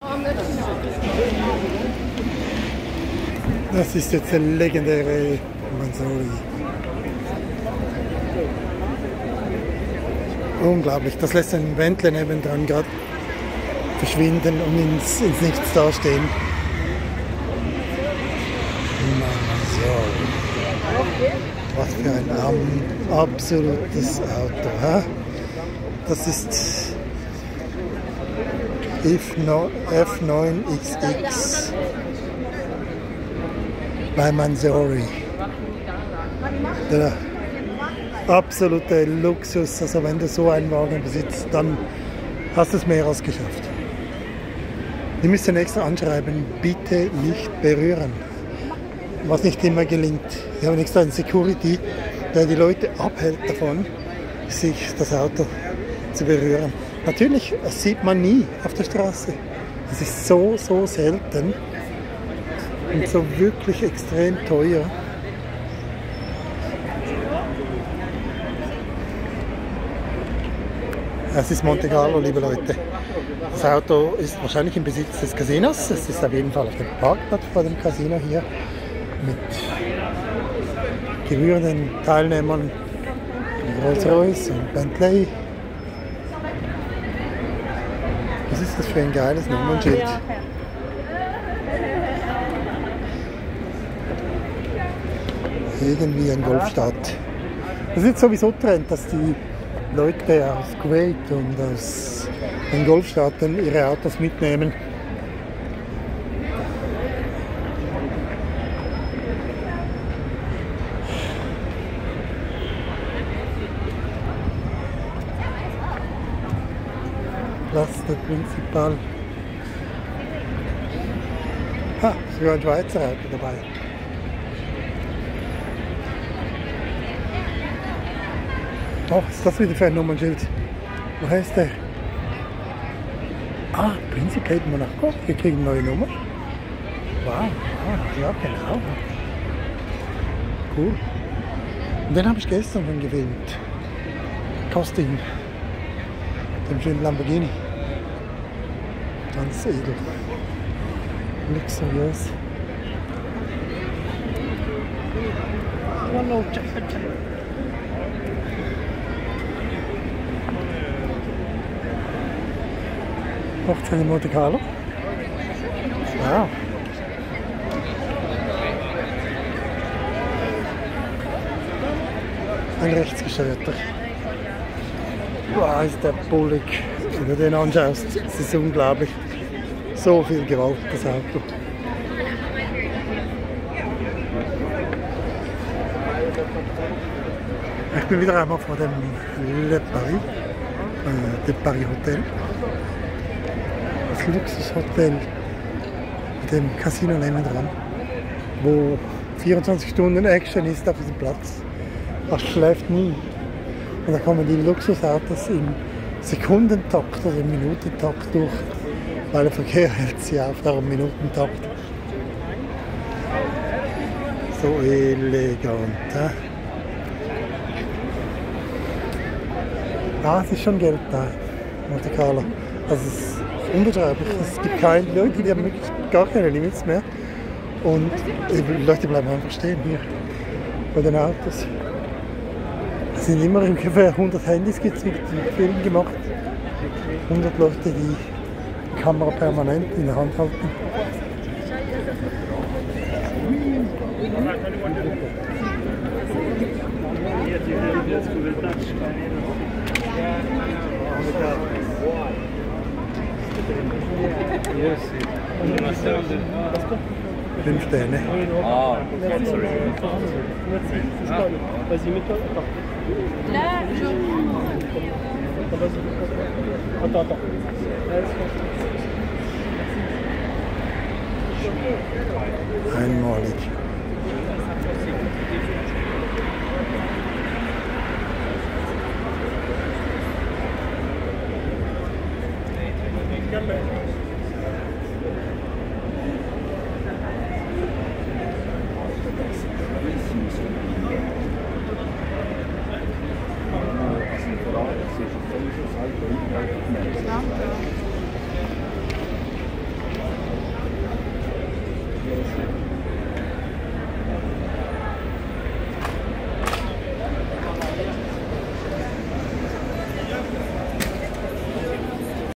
Das ist jetzt der legendäre Manzoni. Unglaublich, das lässt ein Bentley nebendran gerade verschwinden und ins Nichts dastehen. So. Was für ein absolutes Auto. Hä? Das ist F9XX bei Manzoni. Der absolute Luxus, also wenn du so einen Wagen besitzt, dann hast du es mehr als geschafft. Die müssen extra anschreiben, bitte nicht berühren, was nicht immer gelingt. Wir haben extra einen Security, der die Leute abhält davon, sich das Auto zu berühren. Natürlich, das sieht man nie auf der Straße. Das ist so selten und so wirklich extrem teuer. Es ist Monte Carlo, liebe Leute. Das Auto ist wahrscheinlich im Besitz des Casinos. Es ist auf jeden Fall auf dem Parkplatz vor dem Casino hier mit gebührenden Teilnehmern, Rolls-Royce und Bentley. Was ist das für ein geiles Nummernschild? Irgendwie ein Golfstaat. Das ist jetzt sowieso Trend, dass die Leute aus Kuwait und aus den Golfstaaten ihre Autos mitnehmen. Plaza Principal. Ha, sogar ein Schweizer Auto dabei. Oh, was ist das wieder für ein Nummernschild? Wo heißt der? Ah, Principe Monaco. Wir kriegen eine neue Nummer. Wow, ja genau. Cool. Und den habe ich gestern schon gefilmt. Costin. Dem schönen Lamborghini. Ganz edel. Luxuriös. Hochzeit in Monte Carlo. Wow. Ein rechtsgesteuerter. Wow, ist der bullig. Wenn du den anschaust, es ist unglaublich. So viel Gewalt, das Auto. Ich bin wieder einmal vor dem Le Paris, dem Paris Hotel. Das Luxushotel mit dem Casino nebendran, wo 24 Stunden Action ist auf diesem Platz. Das schläft nie. Und da kommen die Luxusautos im Sekundentakt oder im Minutentakt durch, weil der Verkehr hält sie auf, darum Minutentakt. So elegant. Es ist schon Geld da, Monte Carlo. Also es ist unbeschreiblich. Es gibt keine Leute, die haben wirklich gar keine Limits mehr. Und die Leute bleiben einfach stehen hier bei den Autos. Es sind immer ungefähr 100 Handys gezückt und Film gemacht. 100 Leute, die die Kamera permanent in der Hand halten. Fünf Sterne. Ah, sorry. Einmalig. los.